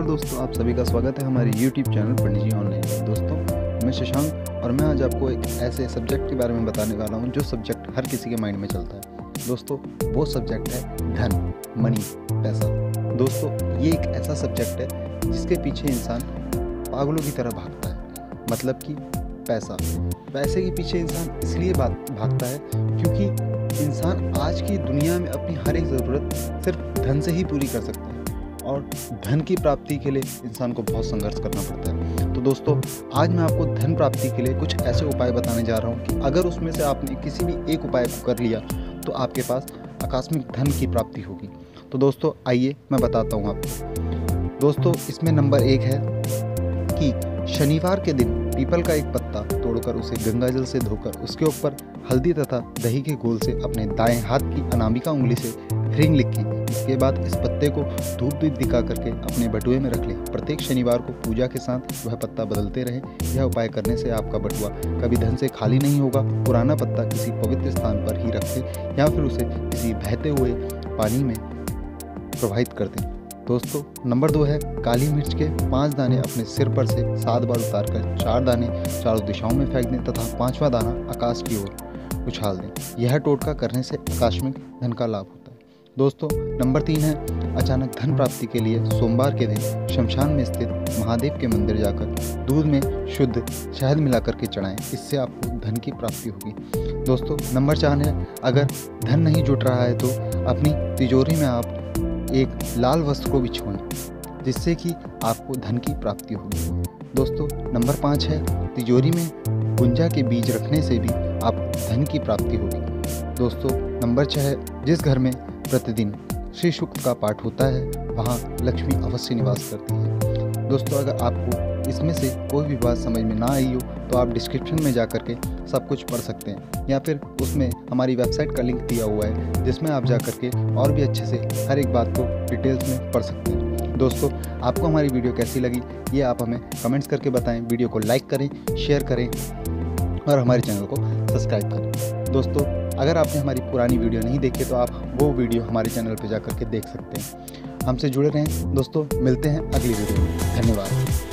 नमस्कार दोस्तों, आप सभी का स्वागत है हमारे YouTube channel Pandit ji online में। दोस्तों, मैं शशांक और मैं आज आपको एक ऐसे सब्जेक्ट के बारे में बताने वाला हूं जो सब्जेक्ट हर किसी के माइंड में चलता है। दोस्तों, वो सब्जेक्ट है धन, मनी, पैसा। दोस्तों, ये एक ऐसा सब्जेक्ट है जिसके पीछे इंसान पागलों की तरह भागता है। मतलब कि पैसे के पीछे इंसान इसलिए भागता है क्योंकि इंसान आज की दुनिया में अपनी हर एक ज़रूरत सिर्फ धन से ही पूरी कर सकता है और धन की प्राप्ति के लिए इंसान को बहुत संघर्ष करना पड़ता है। तो दोस्तों, आज मैं आपको धन प्राप्ति के लिए कुछ ऐसे उपाय बताने जा रहा हूँ कि अगर उसमें से आपने किसी भी एक उपाय को कर लिया तो आपके पास आकस्मिक धन की प्राप्ति होगी। तो दोस्तों, आइए मैं बताता हूँ आपको। दोस्तों, इसमें नंबर 1 है कि शनिवार के दिन पीपल का एक पत्ता तोड़कर उसे गंगा जल से धोकर उसके ऊपर हल्दी तथा दही के घोल से अपने दाएं हाथ की अनामिका उंगली से ह्रींग लिखें। इसके बाद इस पत्ते को धूप दीप दिखा करके अपने बटुए में रख लें। प्रत्येक शनिवार को पूजा के साथ वह पत्ता बदलते रहें। यह उपाय करने से आपका बटुआ कभी धन से खाली नहीं होगा। पुराना पत्ता किसी पवित्र स्थान पर ही रखें या फिर उसे किसी बहते हुए पानी में प्रवाहित कर दें। दोस्तों, नंबर 2 है काली मिर्च के 5 दाने अपने सिर पर से 7 बार उतारकर 4 दाने चारों दिशाओं में फेंक दें तथा 5वां दाना आकाश की ओर उछाल दें। यह टोटका करने से आकस्मिक धन का लाभ होता है। दोस्तों, नंबर 3 है अचानक धन प्राप्ति के लिए सोमवार के दिन शमशान में स्थित महादेव के मंदिर जाकर दूध में शुद्ध शहद मिलाकर के चढ़ाएं। इससे आपको धन की प्राप्ति होगी। दोस्तों, नंबर 4 है अगर धन नहीं जुट रहा है तो अपनी तिजोरी में आप एक लाल वस्त्र को बिछोएं जिससे कि आपको धन की प्राप्ति होगी। दोस्तों, नंबर 5 है तिजोरी में गुंजा के बीज रखने से भी आपको धन की प्राप्ति होगी। दोस्तों, नंबर 6 है जिस घर में प्रतिदिन श्री सूक्त का पाठ होता है वहाँ लक्ष्मी अवश्य निवास करती है। दोस्तों, अगर आपको इसमें से कोई भी बात समझ में ना आई हो तो आप डिस्क्रिप्शन में जा कर के सब कुछ पढ़ सकते हैं या फिर उसमें हमारी वेबसाइट का लिंक दिया हुआ है जिसमें आप जा कर के और भी अच्छे से हर एक बात को डिटेल्स में पढ़ सकते हैं। दोस्तों, आपको हमारी वीडियो कैसी लगी ये आप हमें कमेंट्स करके बताएं। वीडियो को लाइक करें, शेयर करें और हमारे चैनल को सब्सक्राइब करें। दोस्तों, अगर आपने हमारी पुरानी वीडियो नहीं देखी तो आप वो वीडियो हमारे चैनल पर जा कर के देख सकते हैं। हमसे जुड़े रहें दोस्तों, मिलते हैं अगली वीडियो में। धन्यवाद।